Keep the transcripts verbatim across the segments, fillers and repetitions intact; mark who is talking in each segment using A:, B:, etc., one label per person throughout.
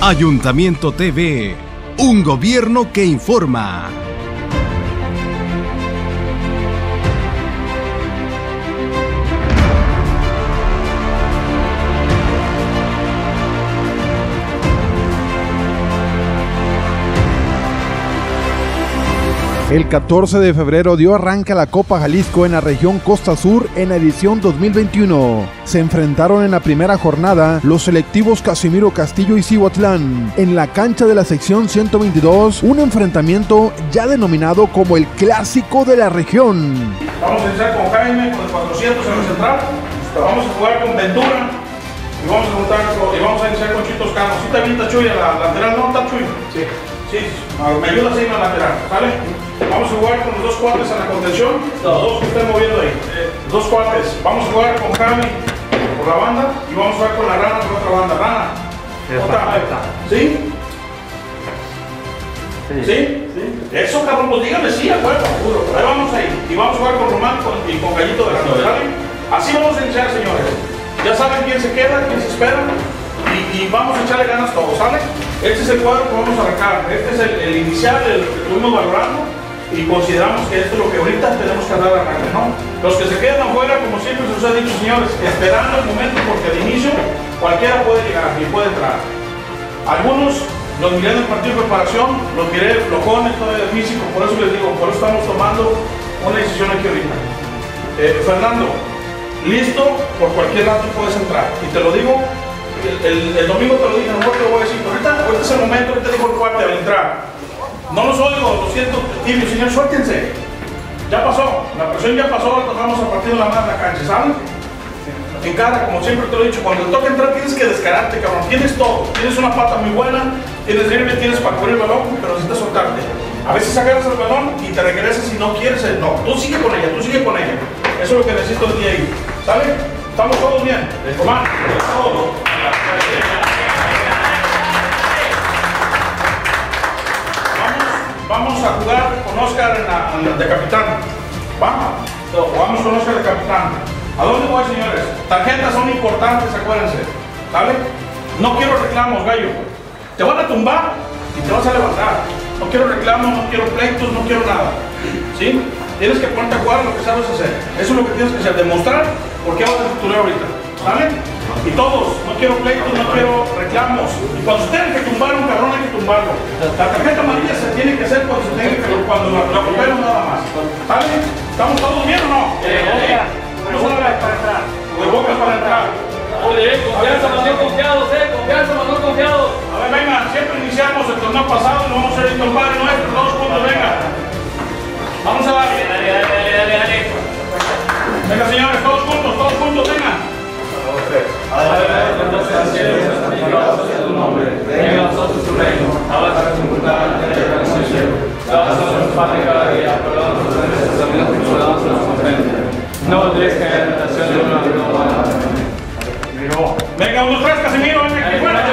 A: Ayuntamiento T V, un gobierno que informa.
B: El catorce de febrero dio arranque a la Copa Jalisco en la región Costa Sur en la edición dos mil veintiuno. Se enfrentaron en la primera jornada los selectivos Casimiro Castillo y Cihuatlán en la cancha de la sección ciento veintidós, un enfrentamiento ya denominado como el clásico de la región.
C: Vamos a iniciar con Jaime, con el cuatrocientos en la central, vamos a jugar con Ventura y vamos a, juntar con, y vamos a iniciar con Chito Cano. ¿Sí te avienta Chuy a la lateral? ¿No está Chuy? Sí. Sí, me ayudas ahí en la lateral, ¿vale? Vamos a jugar con los dos cuates en la contención, los dos que estén moviendo ahí, los dos cuates. Vamos a jugar con Javi por la banda y vamos a jugar con la Rana por otra banda. Rana, otra, ¿sí? ¿Sí? ¿Sí? ¿Sí? Eso, cabrón, pues dígame sí, acuerdo. Ahí vamos ahí. Y vamos a jugar con Román y con Gallito de la ¿vale? Así vamos a iniciar, señores. Ya saben quién se queda, quién se espera. Y, y vamos a echarle ganas todos, ¿sale? Este es el cuadro que vamos a arrancar. Este es el, el inicial, el que estuvimos valorando. Y consideramos que esto es lo que ahorita tenemos que dar arranque, ¿no? Los que se quedan afuera, como siempre se os ha dicho, señores, esperando el momento, porque al inicio cualquiera puede llegar y puede entrar. Algunos los miré en el partido de preparación, los miré flojones todavía de físico, por eso les digo, por eso estamos tomando una decisión aquí ahorita. Eh, Fernando, listo, por cualquier lado puedes entrar. Y te lo digo, el, el, el domingo te lo dije, no te lo voy a decir, ahorita, ahorita es el momento, ahorita digo el cuarto al entrar. No los oigo, lo siento, tibio, señor, suéltense. Ya pasó, la presión ya pasó, ahora vamos a partir de la mano de la cancha, ¿saben? En cara, como siempre te lo he dicho, cuando te toca entrar tienes que descararte, cabrón. Tienes todo, tienes una pata muy buena, tienes drible, tienes para cubrir el balón, pero necesitas soltarte. A veces agarras el balón y te regresas y no quieres, no, tú sigue con ella, tú sigue con ella. Eso es lo que necesito de ti ahí, ¿sale? ¿Estamos todos bien? Román, todos. Vamos a jugar con Oscar en la, en la de capitán. Vamos. Vamos con Oscar de capitán. ¿A dónde voy, señores? Tarjetas son importantes, acuérdense. ¿Sale? No quiero reclamos, gallo. Te van a tumbar y te vas a levantar. No quiero reclamos, no quiero pleitos, no quiero nada. ¿Sí? Tienes que ponerte a jugar lo que sabes hacer. Eso es lo que tienes que hacer. Demostrar por qué vas a titular ahorita. ¿Sale? Y todos, no quiero pleitos, no quiero reclamos. Y cuando se tenga que tumbar un cabrón, hay que tumbarlo. La tarjeta amarilla se tiene que hacer cuando se tenga que, cuando la, la rompemos nada más. ¿Sale? ¿Estamos todos bien o no?
D: Eh, de boca para entrar.
C: De boca para entrar.
D: Oye, confianza, mandó confiados, eh, confianza, mandó confiados.
C: A ver, venga, siempre iniciamos el torneo pasado y lo vamos a hacer el padre nuestro, todos juntos, venga. Vamos a darle.
D: Dale, dale, dale, dale, dale.
C: Venga, señores, todos juntos, todos juntos, venga.
D: Sea tu nombre, venga a nosotros tu reino, hágase tu voluntad en la tierra como en el cielo. Danos nuestro pan de cada día, perdona nuestras ofensas, también nos perdonamos a los ofensores. No dejes caer en tentación de una no.
C: Venga, unos tres, Casimiro, venga, aquí fuera.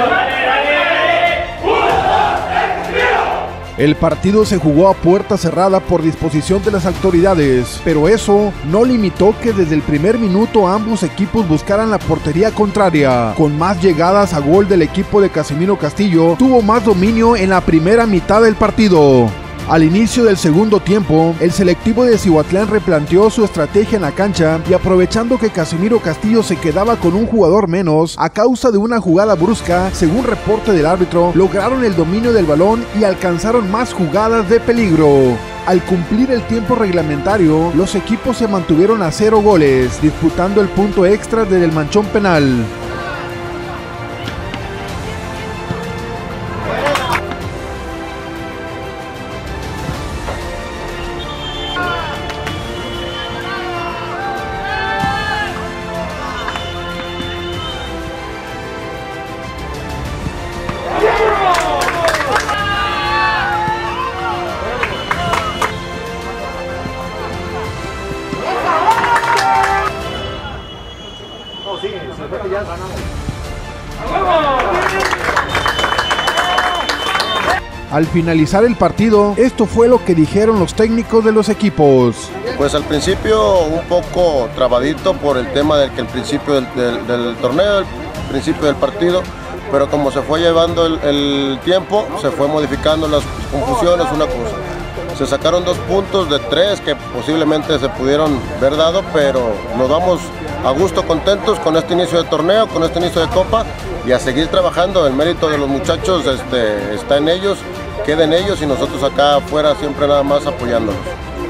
B: El partido se jugó a puerta cerrada por disposición de las autoridades, pero eso no limitó que desde el primer minuto ambos equipos buscaran la portería contraria. Con más llegadas a gol del equipo de Casimiro Castillo, tuvo más dominio en la primera mitad del partido. Al inicio del segundo tiempo, el selectivo de Cihuatlán replanteó su estrategia en la cancha y aprovechando que Casimiro Castillo se quedaba con un jugador menos a causa de una jugada brusca, según reporte del árbitro, lograron el dominio del balón y alcanzaron más jugadas de peligro. Al cumplir el tiempo reglamentario, los equipos se mantuvieron a cero goles, disputando el punto extra desde el manchón penal. Al finalizar el partido, esto fue lo que dijeron los técnicos de los equipos.
E: Pues al principio un poco trabadito por el tema del que el principio del, del, del torneo, el principio del partido, pero como se fue llevando el, el tiempo, se fue modificando las confusiones, una cosa. Se sacaron dos puntos de tres que posiblemente se pudieron ver dado, pero nos vamos a gusto, contentos con este inicio de torneo, con este inicio de Copa, y a seguir trabajando. El mérito de los muchachos este, está en ellos, queda en ellos, y nosotros acá afuera siempre nada más apoyándolos.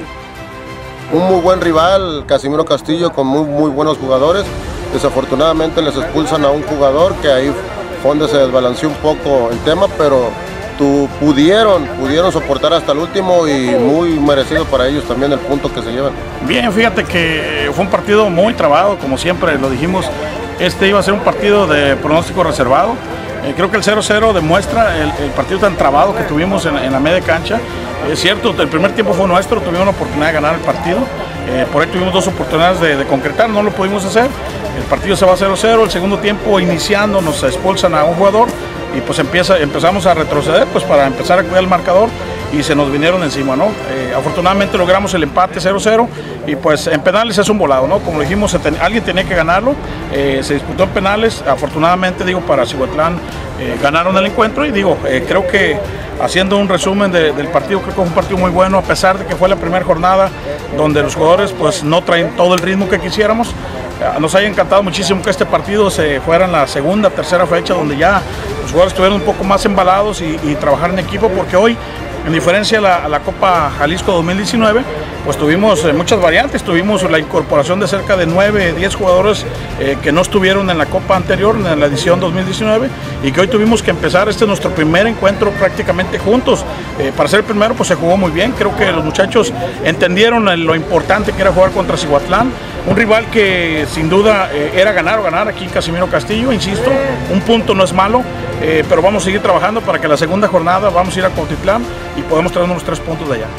E: Un muy buen rival, Casimiro Castillo, con muy, muy buenos jugadores. Desafortunadamente les expulsan a un jugador, que ahí fue donde se desbalanceó un poco el tema, pero tu, pudieron, pudieron soportar hasta el último, y muy merecido para ellos también el punto que se llevan.
C: Bien, fíjate que fue un partido muy trabado, como siempre lo dijimos. Este iba a ser un partido de pronóstico reservado. Eh, creo que el cero cero demuestra el, el partido tan trabado que tuvimos en, en la media cancha. Es cierto, el primer tiempo fue nuestro, tuvimos una oportunidad de ganar el partido. Eh, por ahí tuvimos dos oportunidades de, de concretar, no lo pudimos hacer. El partido se va a cero cero, el segundo tiempo iniciando nos expulsan a un jugador, y pues empieza, empezamos a retroceder pues para empezar a cuidar el marcador, y se nos vinieron encima, ¿no? Eh, afortunadamente logramos el empate cero cero, y pues en penales es un volado, ¿no? Como dijimos, se ten, alguien tenía que ganarlo, eh, se disputó en penales, afortunadamente, digo, para Cihuatlán eh, ganaron el encuentro, y digo, eh, creo que haciendo un resumen de, del partido, creo que fue un partido muy bueno, a pesar de que fue la primera jornada donde los jugadores pues no traen todo el ritmo que quisiéramos. Nos ha encantado muchísimo que este partido se fuera en la segunda, tercera fecha, donde ya los jugadores estuvieron un poco más embalados y, y trabajar en equipo, porque hoy, en diferencia a la, a la Copa Jalisco dos mil diecinueve, pues tuvimos eh, muchas variantes, tuvimos la incorporación de cerca de nueve, diez jugadores eh, que no estuvieron en la Copa anterior, en la edición dos mil diecinueve, y que hoy tuvimos que empezar, este es nuestro primer encuentro prácticamente juntos. Eh, para ser el primero, pues se jugó muy bien, creo que los muchachos entendieron lo importante que era jugar contra Cihuatlán, un rival que sin duda eh, era ganar o ganar aquí en Casimiro Castillo, insisto, un punto no es malo, eh, pero vamos a seguir trabajando para que la segunda jornada vamos a ir a Cuautitlán y podemos traer unos tres puntos de allá.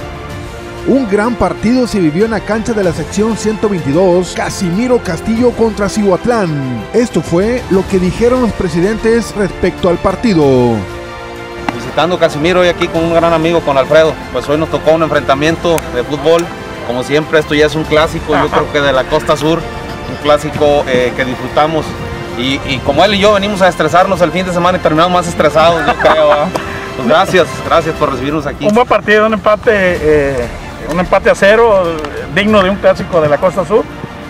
B: Un gran partido se vivió en la cancha de la sección ciento veintidós, Casimiro Castillo contra Cihuatlán. Esto fue lo que dijeron los presidentes respecto al partido.
F: Visitando Casimiro y aquí con un gran amigo, con Alfredo, pues hoy nos tocó un enfrentamiento de fútbol. Como siempre, esto ya es un clásico, yo creo que de la costa sur, un clásico eh, que disfrutamos. Y, y como él y yo venimos a estresarnos el fin de semana y terminamos más estresados, yo creo. ¿eh? Pues gracias, gracias por recibirnos aquí.
C: Un buen partido, un empate, eh, un empate a cero, digno de un clásico de la costa sur.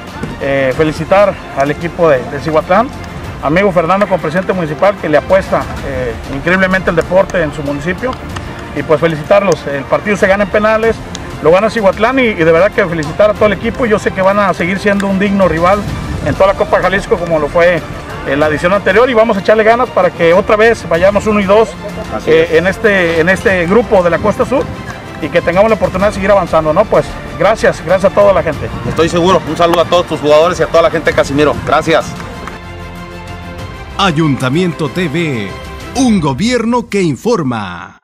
C: Eh, felicitar al equipo de, de Cihuatlán, amigo Fernando, como presidente municipal, que le apuesta eh, increíblemente el deporte en su municipio. Y pues felicitarlos, el partido se gana en penales, lo gana Cihuatlán, y, y de verdad que felicitar a todo el equipo. Yo sé que van a seguir siendo un digno rival en toda la Copa Jalisco, como lo fue en la edición anterior, y vamos a echarle ganas para que otra vez vayamos uno y dos eh, en, este, en este grupo de la Costa Sur, y que tengamos la oportunidad de seguir avanzando, ¿no? Pues gracias, gracias a toda la gente.
F: Estoy seguro, un saludo a todos tus jugadores y a toda la gente de Casimiro. Gracias.
A: Ayuntamiento T V, un gobierno que informa.